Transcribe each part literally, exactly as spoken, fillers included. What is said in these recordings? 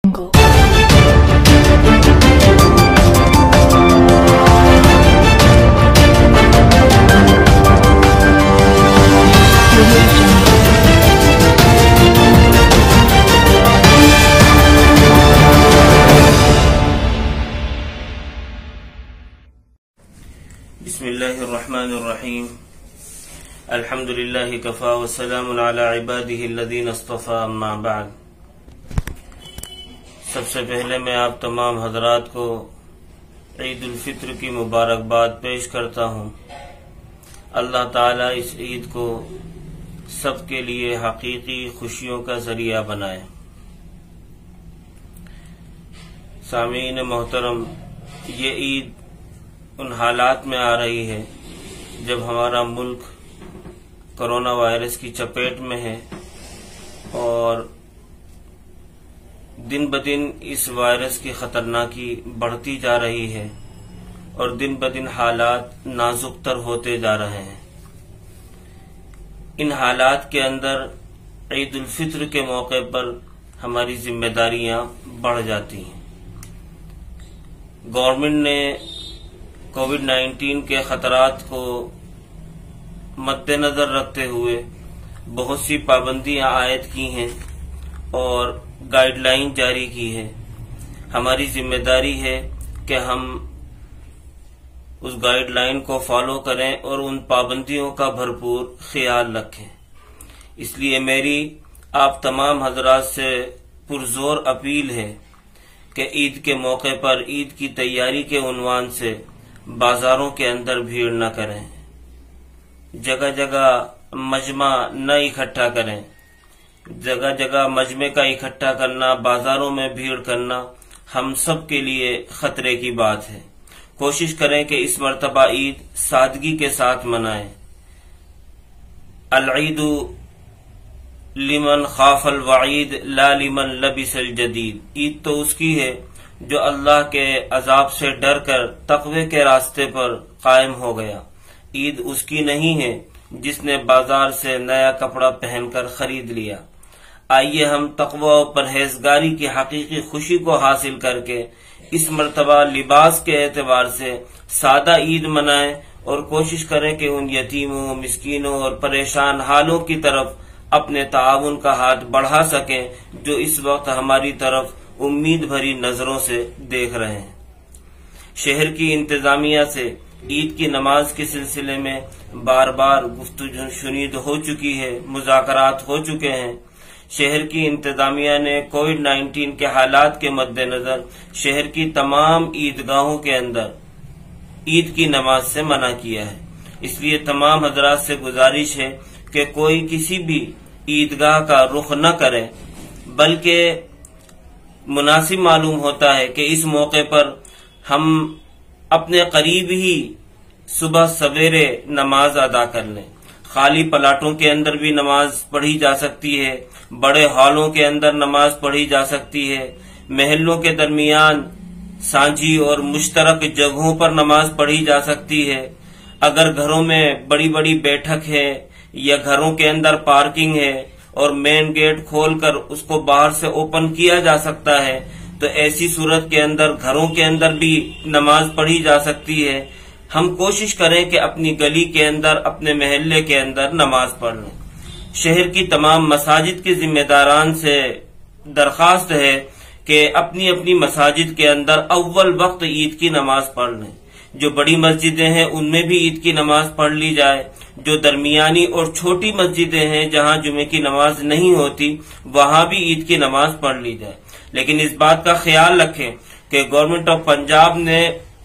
بسم اللہ الرحمن الرحیم الحمد للہ کفا وسلام علی عبادہ الذین اصطفیٰ اما بعد۔ سب سے پہلے میں آپ تمام حضرات کو عید الفطر کی مبارکباد پیش کرتا ہوں۔ اللہ تعالیٰ اس عید کو سب کے لیے حقیقی خوشیوں کا ذریعہ بنائے۔ سامعین محترم، یہ عید ان حالات میں آ رہی ہے جب ہمارا ملک کرونا وائرس کی چپیٹ میں ہے اور دن بدن اس وائرس کی خطرناکی بڑھتی جا رہی ہے اور دن بدن حالات نازک تر ہوتے جا رہے ہیں۔ ان حالات کے اندر عید الفطر کے موقع پر ہماری ذمہ داریاں بڑھ جاتی ہیں۔ گورنمنٹ نے کووڈ نائنٹین کے خطرات کو مد نظر رکھتے ہوئے بہت سی پابندیاں عائد کی ہیں اور گائیڈ لائن جاری کی ہے۔ ہماری ذمہ داری ہے کہ ہم اس گائیڈ لائن کو فالو کریں اور ان پابندیوں کا بھرپور خیال رکھیں۔ اس لیے میری آپ تمام حضرات سے پرزور اپیل ہے کہ عید کے موقع پر عید کی تیاری کے عنوان سے بازاروں کے اندر بھیڑ نہ کریں، جگہ جگہ مجمع نہ اکٹھا کریں۔ جگہ جگہ مجمع کا اکٹھا کرنا، بازاروں میں بھیڑ کرنا ہم سب کے لیے خطرے کی بات ہے۔ کوشش کریں کہ اس مرتبہ عید سادگی کے ساتھ منائیں۔ العید لمن خاف الوعید لا لمن لبس الجدید۔ عید تو اس کی ہے جو اللہ کے عذاب سے ڈر کر تقوی کے راستے پر قائم ہو گیا۔ عید اس کی نہیں ہے جس نے بازار سے نیا کپڑا پہن کر خرید لیا۔ آئیے ہم تقوی و پرہیزگاری کی حقیقی خوشی کو حاصل کر کے اس مرتبہ لباس کے اعتبار سے سادہ عید منائیں اور کوشش کریں کہ ان یتیموں، مسکینوں اور پریشان حالوں کی طرف اپنے تعاون کا ہاتھ بڑھا سکیں جو اس وقت ہماری طرف امید بھری نظروں سے دیکھ رہے ہیں۔ شہر کی انتظامیہ سے عید کی نماز کے سلسلے میں بار بار گفتگو شنید ہو چکی ہے، مذاکرات ہو چکے ہیں۔ شہر کی انتظامیہ نے کووڈ نائنٹین کے حالات کے مد نظر شہر کی تمام عیدگاہوں کے اندر عید کی نماز سے منع کیا ہے۔ اس لیے تمام حضرات سے گزارش ہے کہ کوئی کسی بھی عیدگاہ کا رخ نہ کرے، بلکہ مناسب معلوم ہوتا ہے کہ اس موقع پر ہم اپنے قریب ہی صبح سویرے نماز ادا کر لیں۔ خالی پلاٹوں کے اندر بھی نماز پڑھی جا سکتی ہے، بڑے ہالوں کے اندر نماز پڑھی جا سکتی ہے، محلوں کے درمیان سانجھی اور مشترک جگہوں پر نماز پڑھی جا سکتی ہے۔ اگر گھروں میں بڑی بڑی بیٹھک ہے یا گھروں کے اندر پارکنگ ہے اور مین گیٹ کھول کر اس کو باہر سے اوپن کیا جا سکتا ہے تو ایسی صورت کے اندر گھروں کے اندر بھی نماز پڑھی جا سکتی ہے۔ ہم کوشش کریں کہ اپنی گلی کے اندر، اپنے محلے کے اندر نماز پڑھ لیں۔ شہر کی تمام مساجد کے ذمہ داران سے درخواست ہے کہ اپنی اپنی مساجد کے اندر اول وقت عید کی نماز پڑھ لیں۔ جو بڑی مسجدیں ہیں ان میں بھی عید کی نماز پڑھ لی جائے، جو درمیانی اور چھوٹی مسجدیں ہیں جہاں جمعے کی نماز نہیں ہوتی وہاں بھی عید کی نماز پڑھ لی جائے۔ لیکن اس بات کا خیال رکھیں کہ گورنمنٹ آف پنجاب نے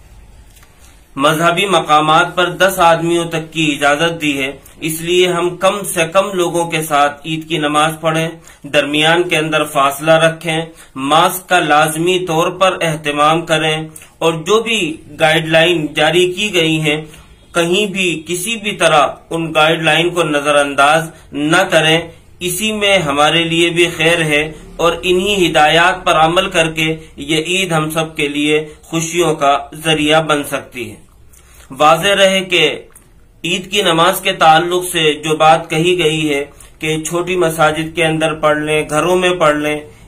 مذہبی مقامات پر دس آدمیوں تک کی اجازت دی ہے، اس لیے ہم کم سے کم لوگوں کے ساتھ عید کی نماز پڑھیں، درمیان کے اندر فاصلہ رکھیں، ماسک کا لازمی طور پر اہتمام کریں اور جو بھی گائیڈ لائن جاری کی گئی ہیں کہیں بھی کسی بھی طرح ان گائیڈ لائن کو نظر انداز نہ کریں۔ اسی میں ہمارے لیے بھی خیر ہے اور انہی ہدایات پر عمل کر کے یہ عید ہم سب کے لیے خوشیوں کا ذریعہ بن سکتی ہے۔ واضح رہے کہ عید کی نماز کے تعلق سے جو بات کہی گئی ہے کہ چھوٹی مساجد کے اندر پڑھ لیں، گھروں میں پڑھ لیں،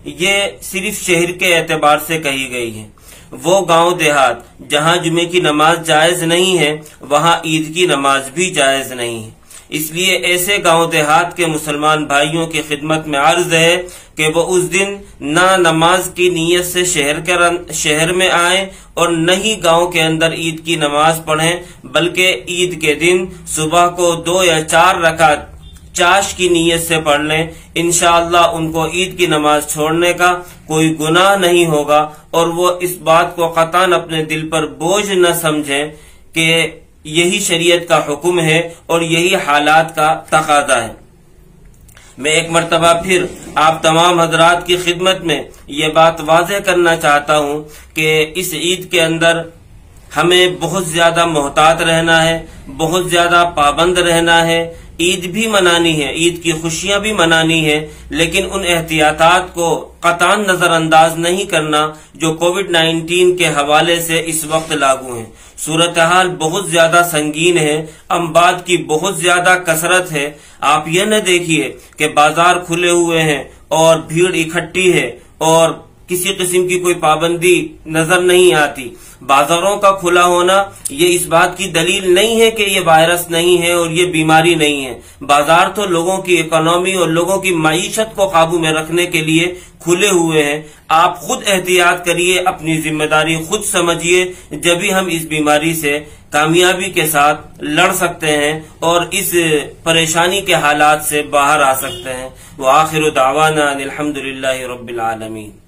یہ صرف شہر کے اعتبار سے کہی گئی ہے۔ وہ گاؤں دیہات جہاں جمعے کی نماز جائز نہیں ہے وہاں عید کی نماز بھی جائز نہیں ہے۔ اس لیے ایسے گاؤں دیہات کے مسلمان بھائیوں کی خدمت میں عرض ہے کہ وہ اس دن نہ نماز کی نیت سے شہر کے شہر میں آئیں اور نہ ہی گاؤں کے اندر عید کی نماز پڑھیں، بلکہ عید کے دن صبح کو دو یا چار رکعت چاش کی نیت سے پڑھ لیں۔ انشاءاللہ ان کو عید کی نماز چھوڑنے کا کوئی گناہ نہیں ہوگا، اور وہ اس بات کو قطعاً اپنے دل پر بوجھ نہ سمجھیں کہ یہی شریعت کا حکم ہے اور یہی حالات کا تقاضا ہے۔ میں ایک مرتبہ پھر آپ تمام حضرات کی خدمت میں یہ بات واضح کرنا چاہتا ہوں کہ اس عید کے اندر ہمیں بہت زیادہ محتاط رہنا ہے، بہت زیادہ پابند رہنا ہے۔ عید بھی منانی ہے، عید کی خوشیاں بھی منانی ہے، لیکن ان احتیاطات کو قطعاً نظر انداز نہیں کرنا جو کووڈ نائنٹین کے حوالے سے اس وقت لاگو ہیں۔ صورتحال بہت زیادہ سنگین ہے، اموات کی بہت زیادہ کثرت ہے۔ آپ یہ نہ دیکھیے کہ بازار کھلے ہوئے ہیں اور بھیڑ اکٹھی ہے اور کسی قسم کی کوئی پابندی نظر نہیں آتی۔ بازاروں کا کھلا ہونا یہ اس بات کی دلیل نہیں ہے کہ یہ وائرس نہیں ہے اور یہ بیماری نہیں ہے۔ بازار تو لوگوں کی اکانومی اور لوگوں کی معیشت کو قابو میں رکھنے کے لیے کھلے ہوئے ہیں۔ آپ خود احتیاط کریے، اپنی ذمہ داری خود سمجھیے، جبھی ہم اس بیماری سے کامیابی کے ساتھ لڑ سکتے ہیں اور اس پریشانی کے حالات سے باہر آ سکتے ہیں۔ وآخر دعوانا الحمدللہ رب العالمین۔